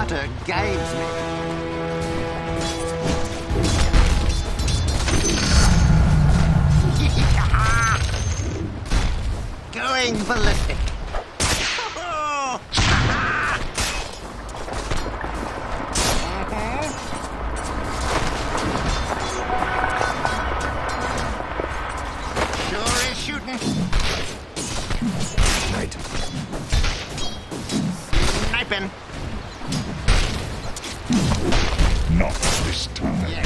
Sparta guides me. Going ballistic. Sure is shooting. Right. Sniping. Not this time. Yes.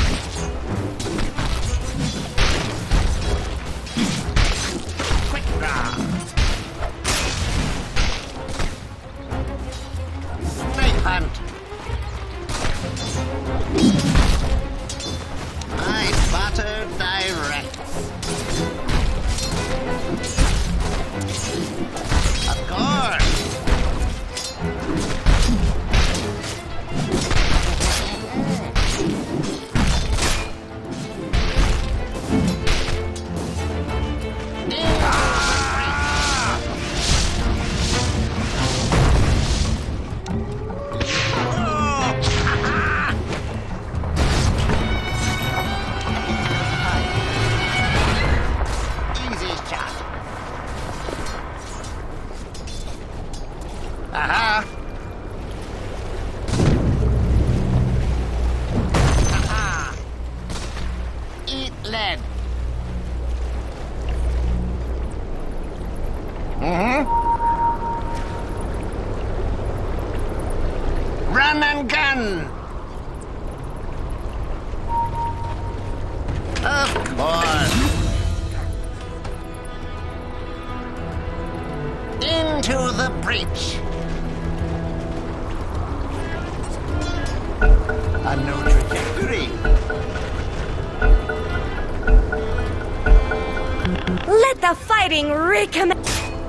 Quick draw. Snake hunt. I Sparta directs. Of course. Easy shot. Aha! Aha! Eat lead. Run and gun. Of course. Into the breach. A new trajectory. Let the fighting recommence.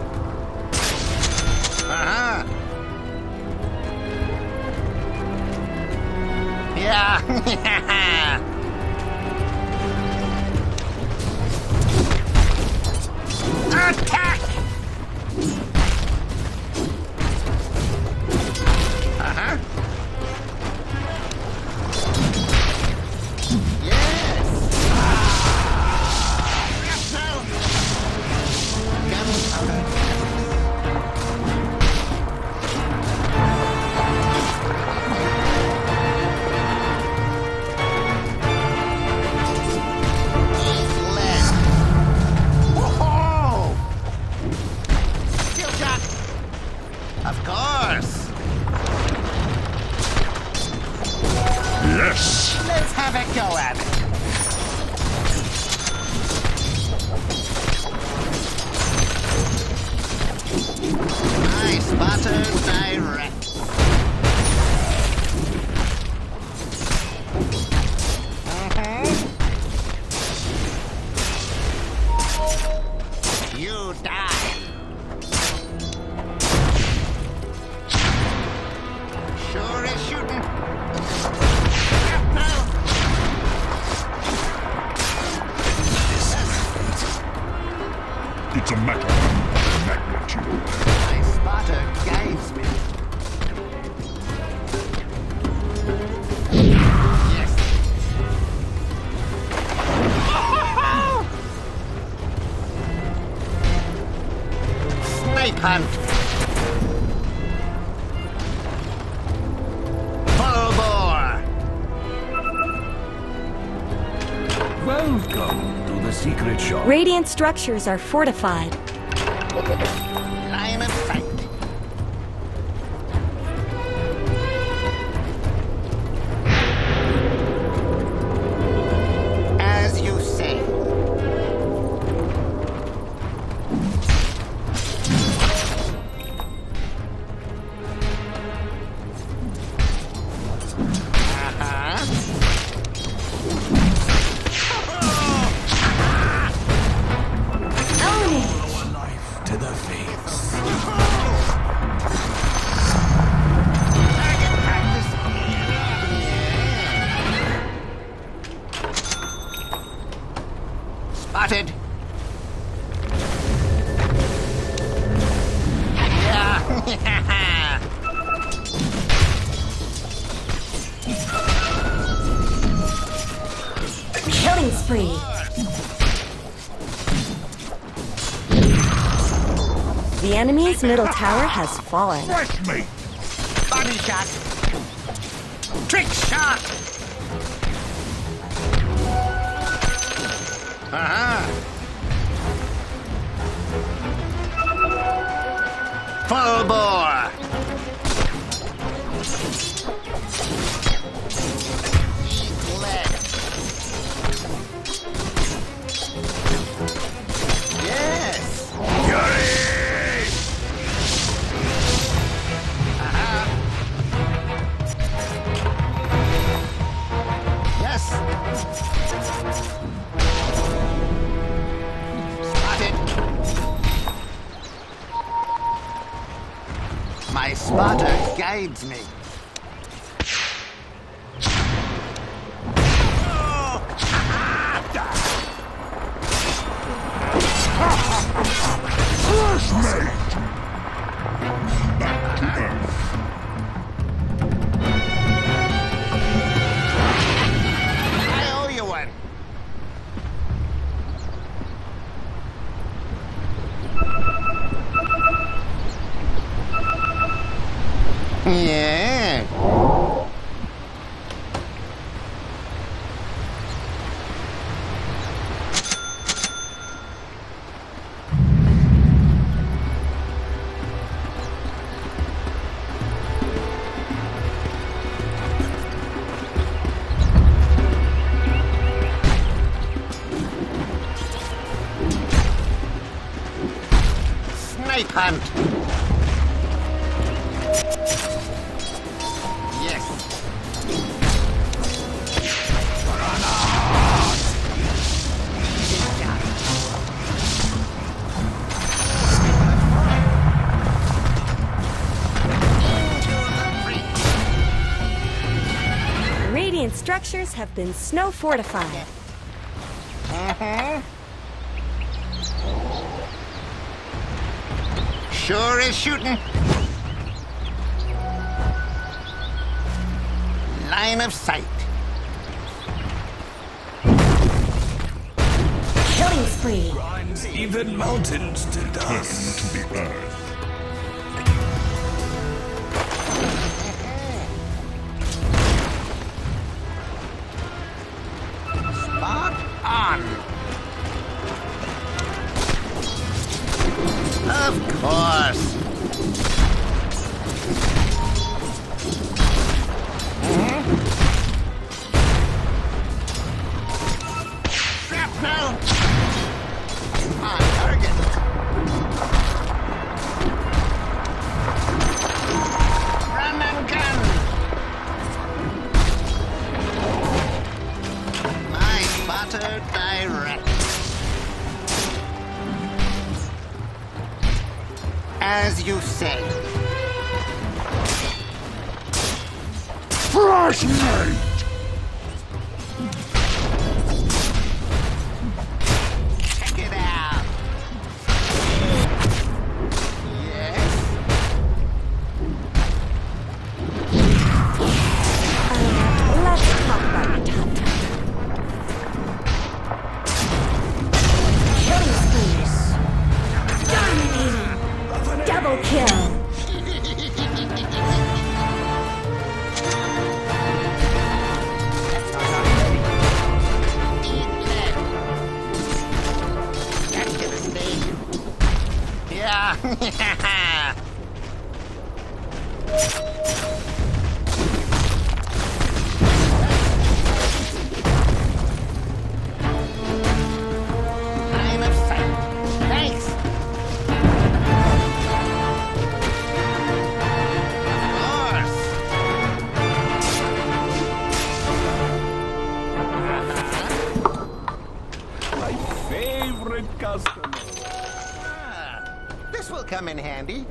Uh-huh. Yeah. Attack! Uh-huh. Yes! Of course. Yes! Let's have a go at it. I Sparta direct. You die. Sure is shooting. It's a matter of magnitude. My Sparta guides me. Yes. Snake hunt. Full bore. Welcome to the secret shop. Radiant structures are fortified. Line of sight. As you say. Own it! Life to the face. The enemy's middle tower has fallen. Fresh meat! Body shot. Trick shot. Full bore. Eat lead. Yes. Fury! Yes. Spotted. My spotter guides me. Fresh meat! Back to Earth. I owe you one. Yeah. Snipe hunt. Yes. Radiant structures have been snow fortified. Sure is shooting. Line of sight. Killing spree. Grinds even mountains to Turn dust. to the earth. Spot on. Of course. Shrapnel. On target. Run and gun. My spotter direct. As you say. Fresh meat! Check it out. Yes. Let's talk about your top tower. Killing sprees. Dominating. Double kill. Eat lead. That's gonna sting. Yeah. Line of sight. Thanks. Of course. My favorite customer. This will come in handy.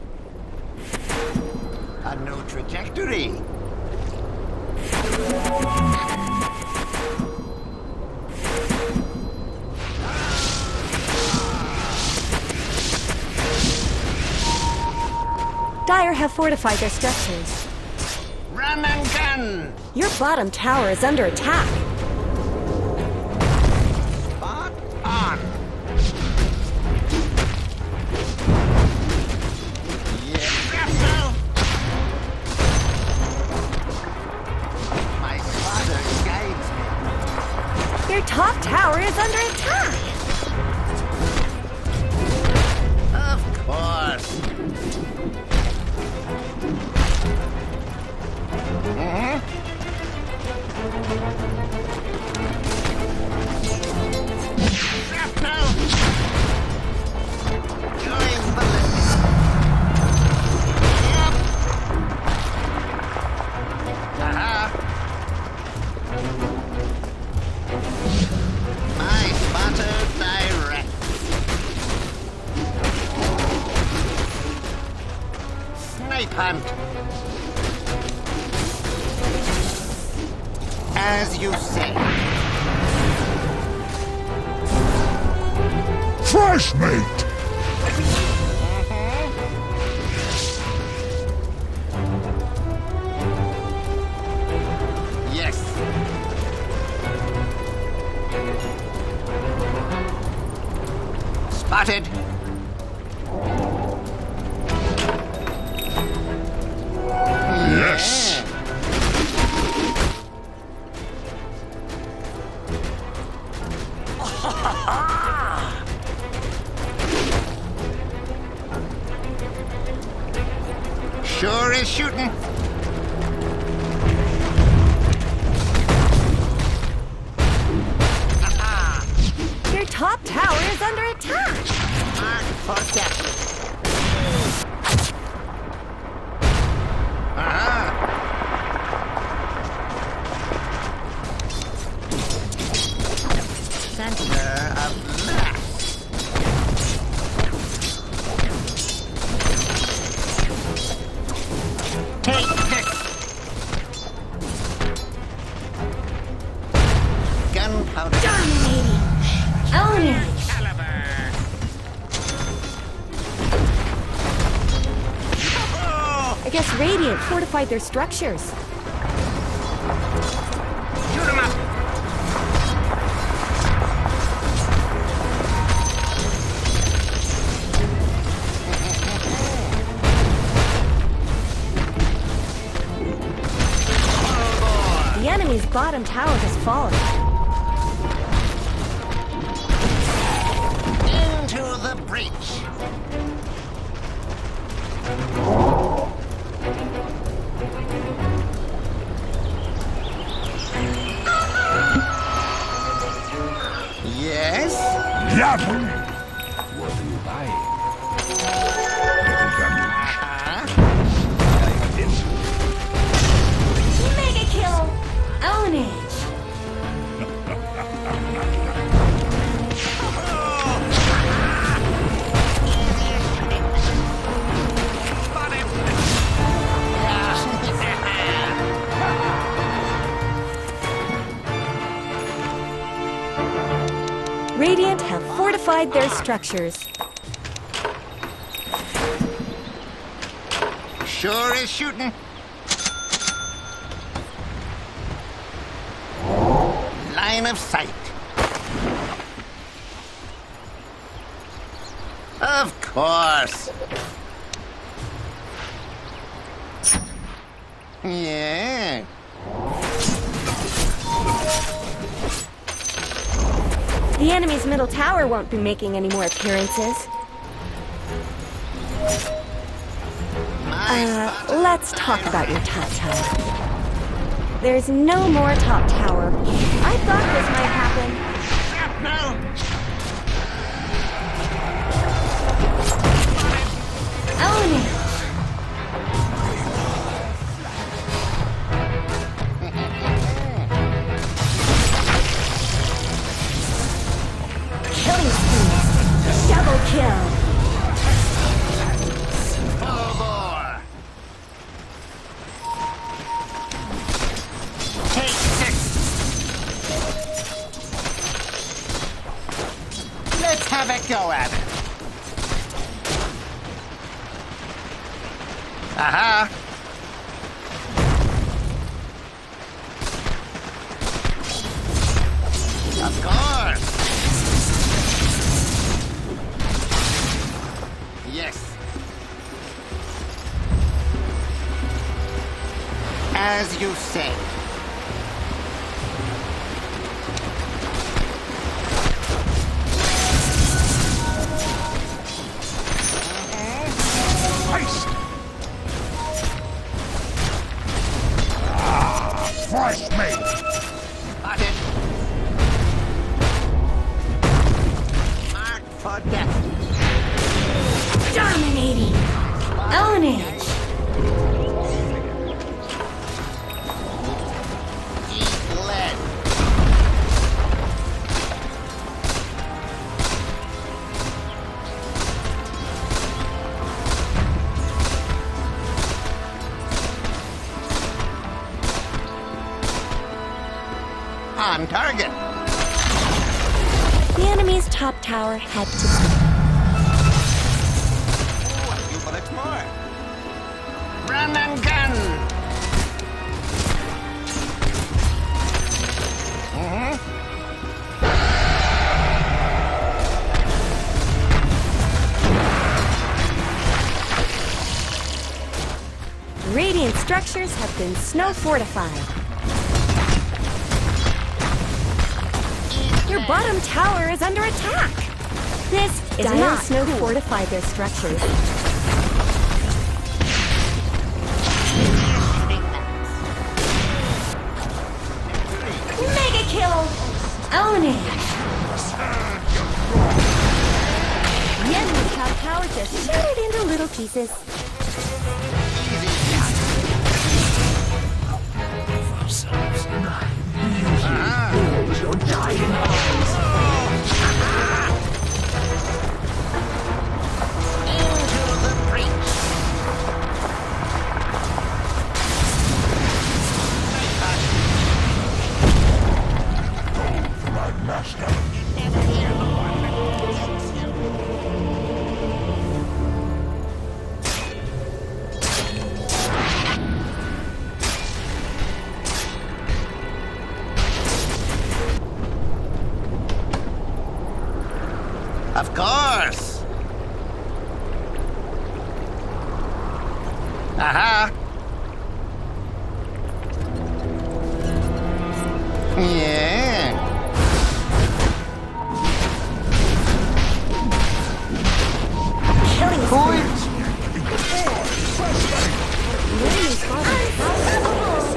A new trajectory. Dire have fortified their structures. Run and gun. Your bottom tower is under attack. Spot on. My punt. As you say. Fresh meat! Yes. Spotted. Yes! Sure is shooting. Your top tower is under attack. Mark for death. Center of mass. Take this. Gunpowder. Dominating. Own it. Caliber. I guess Radiant fortified their structures. Shoot 'em up. The enemy's bottom tower has fallen. Into the breach. Yes? Yapping! What are you buying? Mega kill. Own it. Radiant have fortified their structures. Sure is shooting. Line of sight. Of course. Yeah. The enemy's middle tower won't be making any more appearances. Let's talk about your top tower. There's no more top tower. I thought this might happen. No. Own it. Killing spree. Double kill. Full bore. Take this. Let's have a go at it. Aha. Of course. Yes. As you say. Haste! Fresh meat! Spotted. Marked for death. Dominating. Own it. Eat lead. On target. The enemy's top tower had to... A few bullets more. Run and gun. Radiant structures have been snow fortified. Your bottom tower is under attack. This is not snow fortified their structures. Mega kill! Own it! The enemy's top tower just shattered into little pieces. Your dying eyes. Into the breach. My master. Of course. Aha. Yeah. Killing Point. the enemy's bottom tower.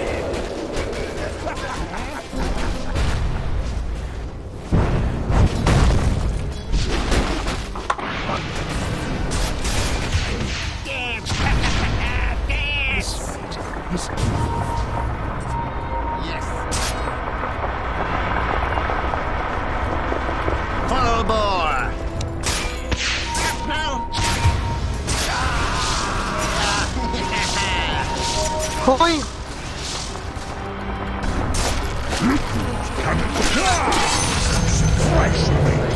Yes. Full bore. Now. Point. Fresh meat.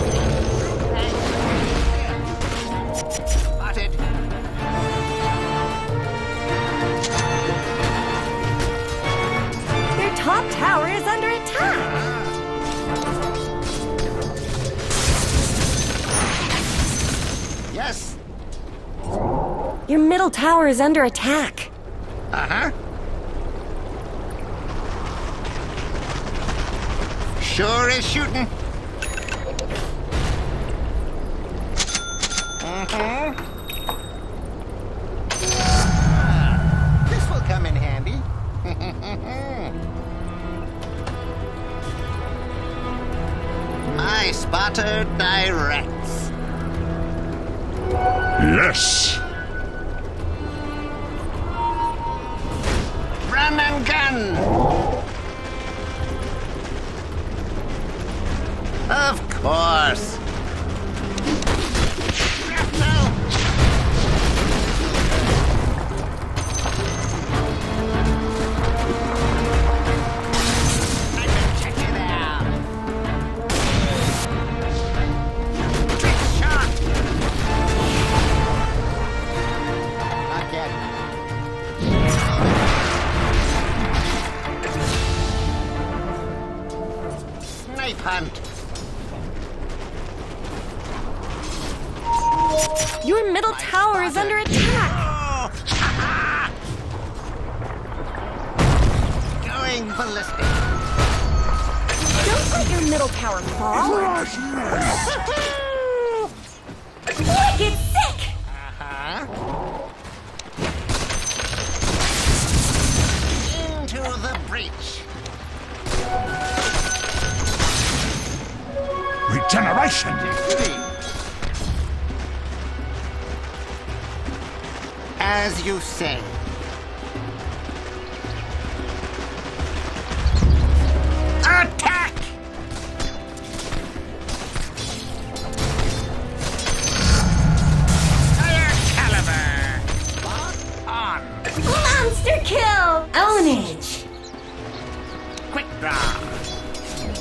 Spotted. Their top tower is under attack. Yes. Your middle tower is under attack. Uh-huh. Sure is shooting. This will come in handy. My spotter directs. Yes. Run and gun. Of course. Shrapnel. I can check it out. Trick shot. Not yet. Snipe hunt. Your middle tower is under attack. Going ballistic. Don't let your middle tower fall. Fresh meat. Wicked sick! Uh-huh. Into the breach. Regeneration. As you say. Attack! Higher caliber. Lock on. Monster kill! Ownage! Quick draw.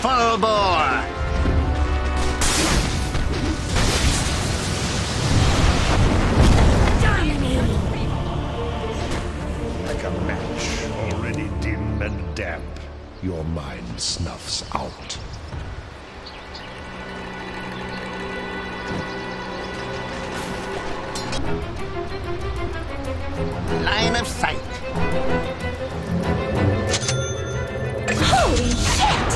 Full bore! Like a match, already dim and damp, your mind snuffs out. Line of sight. Holy shit!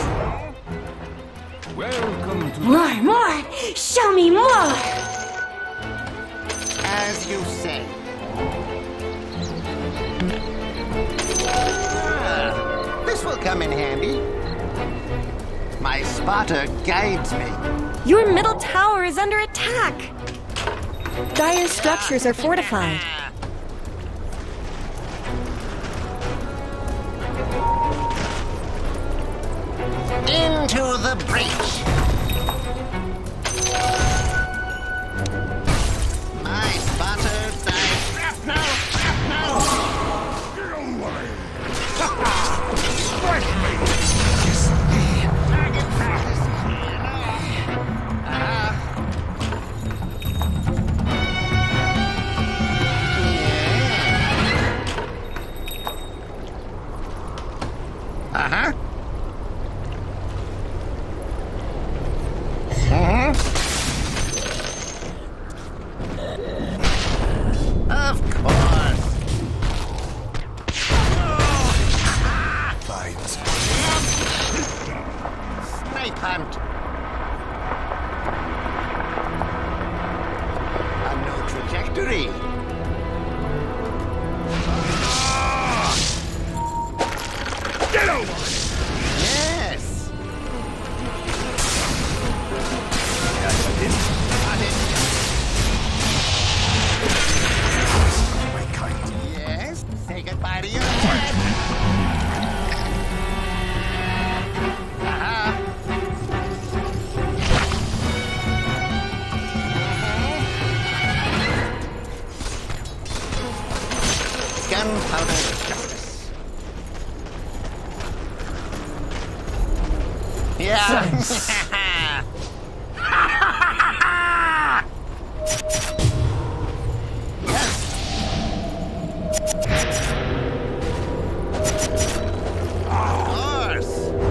Welcome to More! Show me more! As you say. Ah, this will come in handy. My spotter guides me. Your middle tower is under attack! Dire structures are fortified. Into the breach. My spotter dies. Shrapnel! Shrapnel! Strike me! Target practice. Uh-huh. Of course. Fight. Snake hunt. A no trajectory. Get over! Yes. Got it. My kite. Yes. Say goodbye to your head. Uh-huh. Gunpowder justice. Yeah. Yes. Of course.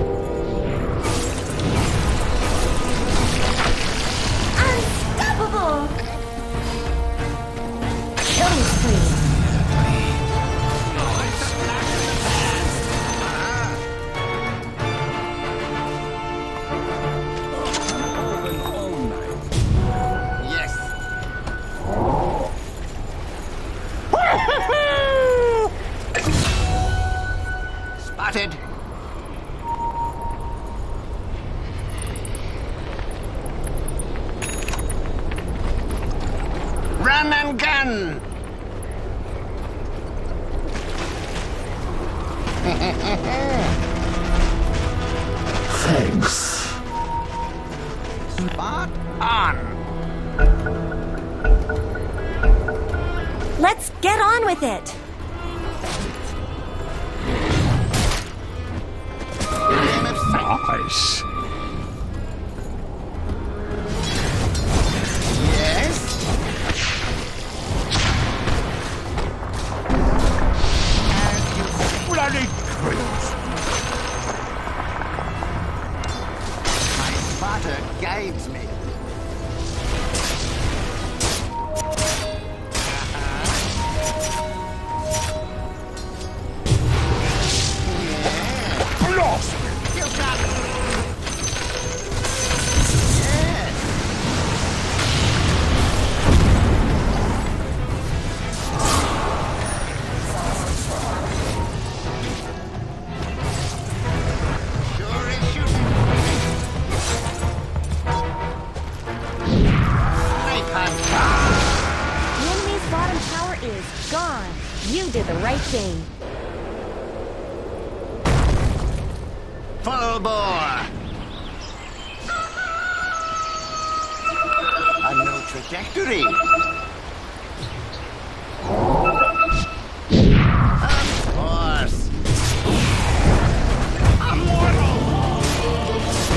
Unstoppable! Killing spree! open all night. Yes. Spotted. Run and gun. Thanks. Spot on. Let's get on with it! Line of sight. Nice. Yes. As you say. Bloody crazy. My spotter guides me. Blast me! You got it. Yes. Sure is shooting. Snake hunt. The enemy's bottom tower is gone. You did the right thing. Full bore. A no trajectory. Of course. Immortal.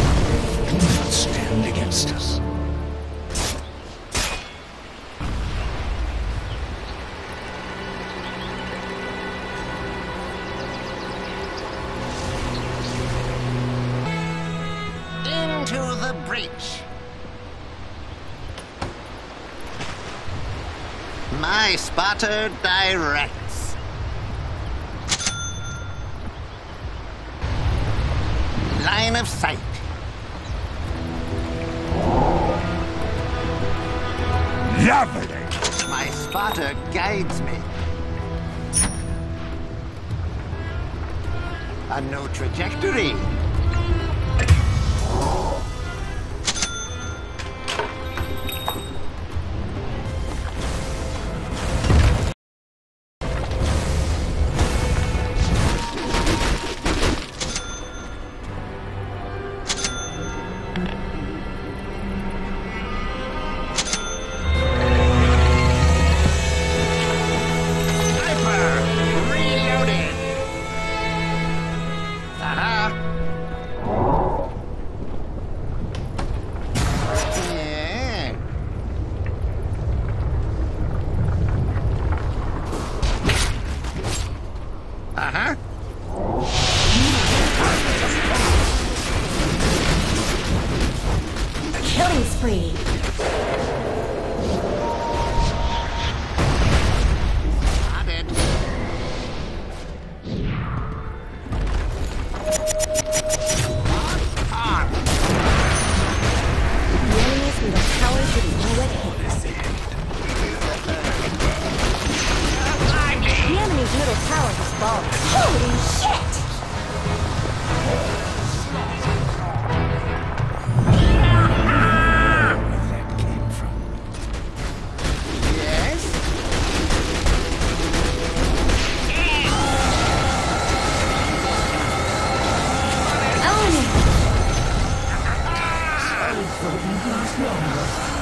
the breach. My spotter directs. Line of sight. Lovely! My spotter guides me. A no trajectory. Killing spree. Spotted. The enemy's middle tower didn't know what hit. The enemy's middle tower has fallen. Holy shit! Yes? Own it! I thought you'd last longer.